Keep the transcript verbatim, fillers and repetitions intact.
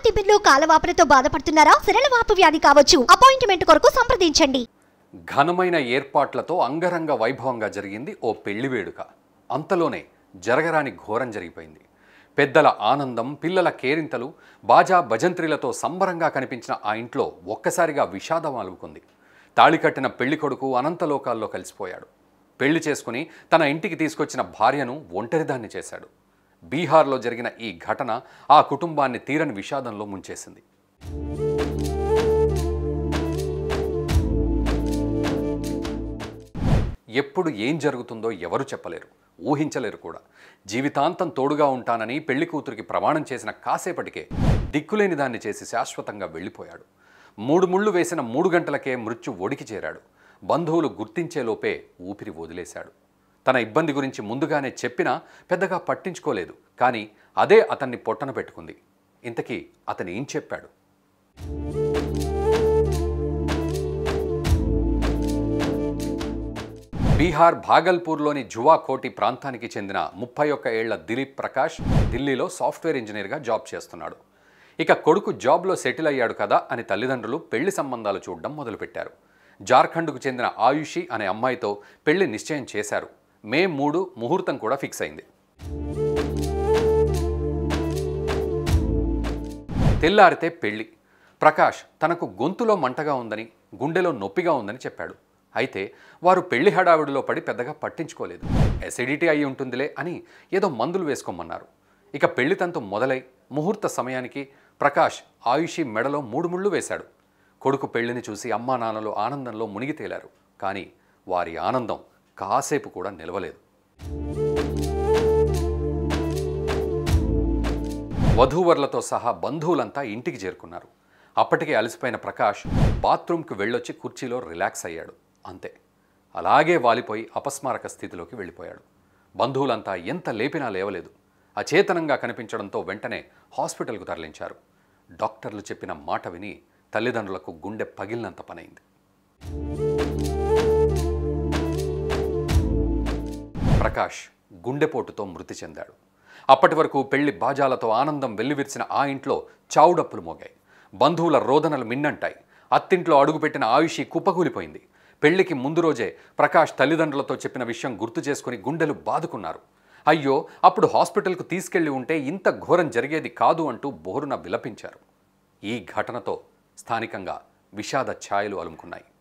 తిమ్మిర్లు కాలవాపులతో బాధపడుతున్నారా? సిరలవాపు వ్యాధి కావచ్చు. అపాయింట్మెంట్ కొరకు సంప్రదించండి. ఘనమైన ఏర్పాట్లతో అంగరంగ వైభవంగా జరిగింది ఓ పెళ్లి వేడుక. అంతలోనే జరగరాని ఘోరం జరిగిపోయింది. పెద్దల ఆనందం, పిల్లల కేరింతలు, బాజా భజంత్రీలతో సంబరంగా కనిపించిన ఆ ఇంట్లో ఒక్కసారిగా విషాదం అలుముకుంది. తాళి కట్టిన పెళ్లి కొడుకు అనంతలోకాల్లో కలిసిపోయాడు. పెళ్లి చేసుకుని తన ఇంటికి తీసుకొచ్చిన భార్యను ఒంటరిదాన్ని చేశాడు. బీహార్లో జరిగిన ఈ ఘటన ఆ కుటుంబాన్ని తీరని విషాదంలో ముంచేసింది. ఎప్పుడు ఏం జరుగుతుందో ఎవరు చెప్పలేరు, ఊహించలేరు కూడా. జీవితాంతం తోడుగా ఉంటానని పెళ్లి కూతురికి ప్రమాణం చేసిన కాసేపటికే దిక్కులేని దాన్ని చేసి శాశ్వతంగా వెళ్ళిపోయాడు. మూడు ముళ్ళు వేసిన మూడు గంటలకే మృత్యు ఒడికి చేరాడు. బంధువులు గుర్తించేలోపే ఊపిరి వదిలేశాడు. తన ఇబ్బంది గురించి ముందుగానే చెప్పినా పెద్దగా పట్టించుకోలేదు. కానీ అదే అతన్ని పొట్టన పెట్టుకుంది. ఇంతకీ అతను ఏం చెప్పాడు? బీహార్ భాగల్పూర్లోని జువాకోటి ప్రాంతానికి చెందిన ముప్పై ఒక్క ఏళ్ల దిలీప్ ప్రకాష్ ఢిల్లీలో సాఫ్ట్వేర్ ఇంజనీర్గా జాబ్ చేస్తున్నాడు. ఇక కొడుకు జాబ్లో సెటిల్ అయ్యాడు కదా అని తల్లిదండ్రులు పెళ్లి సంబంధాలు చూడడం మొదలుపెట్టారు. జార్ఖండ్కు చెందిన ఆయుషి అనే అమ్మాయితో పెళ్లి నిశ్చయం చేశారు. మే మూడు ముహూర్తం కూడా ఫిక్స్ అయింది. తెల్లారితే పెళ్లి. ప్రకాష్ తనకు గొంతులో మంటగా ఉందని, గుండెలో నొప్పిగా ఉందని చెప్పాడు. అయితే వారు పెళ్లి హడావిడిలో పడి పెద్దగా పట్టించుకోలేదు. ఎసిడిటీ అయి ఉంటుందిలే అని ఏదో మందులు వేసుకోమన్నారు. ఇక పెళ్లి తంతు మొదలై ముహూర్త సమయానికి ప్రకాష్ ఆయుషి మెడలో మూడు ముళ్ళు వేశాడు. కొడుకు పెళ్లిని చూసి అమ్మా నాన్నలు ఆనందంలో మునిగి తేలారు. కానీ వారి ఆనందం కాసేపు కూడా నిలవలేదు. వధూవరులతో సహా బంధువులంతా ఇంటికి చేరుకున్నారు. అప్పటికే అలసిపోయిన ప్రకాష్ బాత్రూంకి వెళ్ళొచ్చి కుర్చీలో రిలాక్స్ అయ్యాడు. అంతే, అలాగే వాలిపోయి అపస్మారక స్థితిలోకి వెళ్ళిపోయాడు. బంధువులంతా ఎంత లేపినా లేవలేదు. అచేతనంగా కనిపించడంతో వెంటనే హాస్పిటల్కు తరలించారు. డాక్టర్లు చెప్పిన మాట విని తల్లిదండ్రులకు గుండె పగిలినంత పనైంది. ప్రకాష్ గుండెపోటుతో మృతి చెందాడు. అప్పటి వరకు పెళ్లి బాజాలతో ఆనందం వెల్లివిరిసిన ఆ ఇంట్లో చావుడప్పులు మోగాయి. బంధువుల రోదనలు మిన్నంటాయి. అత్తింట్లో అడుగుపెట్టిన ఆయుషి కుప్పకూలిపోయింది. పెళ్లికి ముందు రోజే ప్రకాష్ తల్లిదండ్రులతో చెప్పిన విషయం గుర్తు చేసుకుని గుండెలు బాదుకున్నారు. అయ్యో, అప్పుడు హాస్పిటల్కు తీసుకెళ్లి ఉంటే ఇంత ఘోరం జరిగేది కాదు అంటూ బోరున విలపించారు. ఈ ఘటనతో స్థానికంగా విషాద ఛాయలు అలుముకున్నాయి.